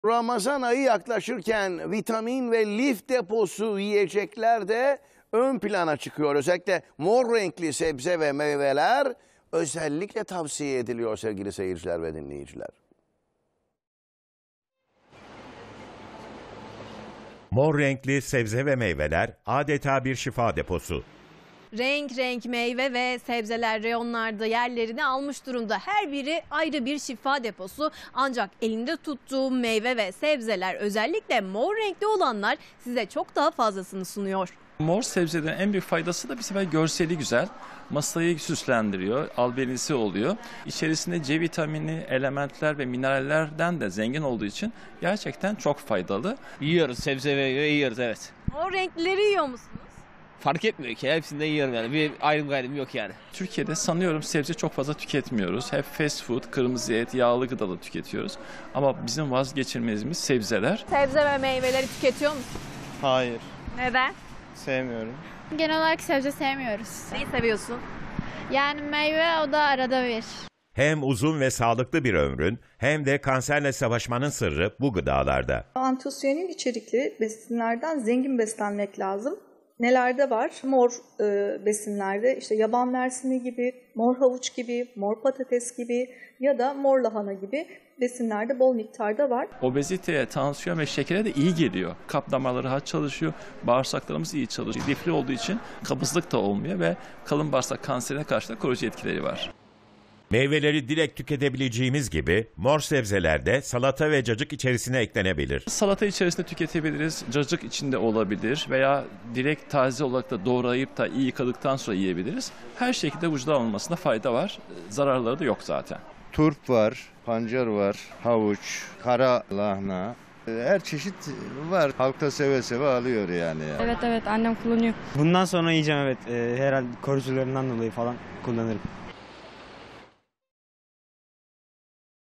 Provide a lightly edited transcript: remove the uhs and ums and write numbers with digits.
Ramazan ayı yaklaşırken vitamin ve lif deposu yiyecekler de ön plana çıkıyor. Özellikle mor renkli sebze ve meyveler özellikle tavsiye ediliyor sevgili seyirciler ve dinleyiciler. Mor renkli sebze ve meyveler adeta bir şifa deposu. Renk renk meyve ve sebzeler reyonlarda yerlerini almış durumda. Her biri ayrı bir şifa deposu. Ancak elinde tuttuğum meyve ve sebzeler, özellikle mor renkli olanlar, size çok daha fazlasını sunuyor. Mor sebzelerin en büyük faydası da bir sefer görseli güzel. Masayı süslendiriyor, albenisi oluyor. İçerisinde C vitamini, elementler ve minerallerden de zengin olduğu için gerçekten çok faydalı. Yiyoruz, sebze ve meyve yiyoruz, evet. Mor renklileri yiyor musunuz? Fark etmiyor ki, hepsinde yiyorum yani. Bir ayrım gayrım yok yani. Türkiye'de sanıyorum sebze çok fazla tüketmiyoruz. Hep fast food, kırmızı et, yağlı gıdalı tüketiyoruz. Ama bizim vazgeçilmezimiz sebzeler. Sebze ve meyveleri tüketiyor musunuz? Hayır, Neden? sevmiyorum. Genel olarak sebze sevmiyoruz. Neyi seviyorsun? Yani meyve, o da arada bir. Hem uzun ve sağlıklı bir ömrün hem de kanserle savaşmanın sırrı bu gıdalarda. Antosiyanin içerikli besinlerden zengin beslenmek lazım. Nelerde var? Mor besinlerde işte yaban mersini gibi, mor havuç gibi, mor patates gibi ya da mor lahana gibi besinlerde bol miktarda var. Obeziteye, tansiyon ve şekere de iyi geliyor. Kalp damarları rahat çalışıyor, bağırsaklarımız iyi çalışıyor. Lifli olduğu için kabızlık da olmuyor ve kalın bağırsak kanserine karşı da koruyucu etkileri var. Meyveleri direkt tüketebileceğimiz gibi mor sebzeler de salata ve cacık içerisine eklenebilir. Salata içerisinde tüketebiliriz, cacık içinde olabilir veya direkt taze olarak da doğrayıp da iyi yıkadıktan sonra yiyebiliriz. Her şekilde vücuda alınmasında fayda var, zararları da yok zaten. Turp var, pancar var, havuç, kara lahana. Her çeşit var. Halk da seve seve alıyor yani. Evet annem kullanıyor. Bundan sonra yiyeceğim, evet. Herhalde koruyucularından dolayı falan kullanırım.